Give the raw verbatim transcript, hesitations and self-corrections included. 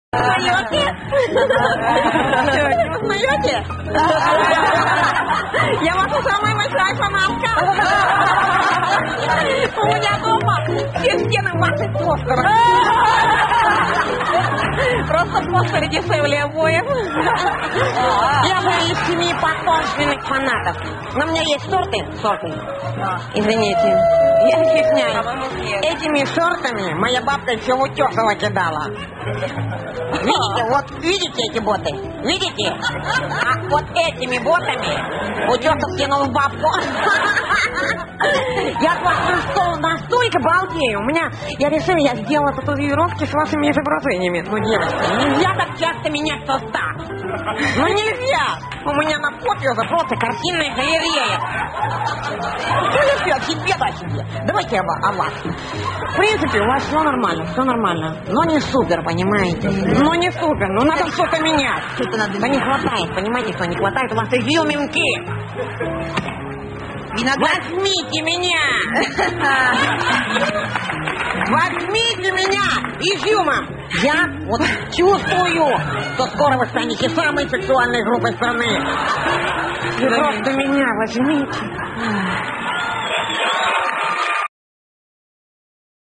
Узнаете? Узнаете? Я ваша самая большая фанатка. У меня дома все стены ваших постеров. Просто постеры дешевле обоев. Я же из семьи потомственных фанатов. Но у меня есть шорты. Шорты. Извините. Я стесняюсь. Этими шортами моя бабка еще в Утесово кидала. Видите, вот видите эти боты? Видите? А вот этими ботами Утесов кинул в бабку. Я от вас настолько балдею. У меня, я решил, я сделала татуировки с вашими изображениями. Ну, девочки, нельзя так часто менять состав. Ну, нельзя. У меня на подписи просто картинная галерея. Что я все о себе-то о себе? Давайте я о вас. В принципе, у вас все нормально, все нормально. Но не супер, понимаете? Ну, не супер, ну надо что-то менять. Что-то надо. Да не хватает, понимаете, что не хватает у вас изюминки. Возьмите меня! Возьмите меня изюмом! Я вот чувствую, что скоро вы станете самой сексуальной группой страны. Вы просто меня возьмите.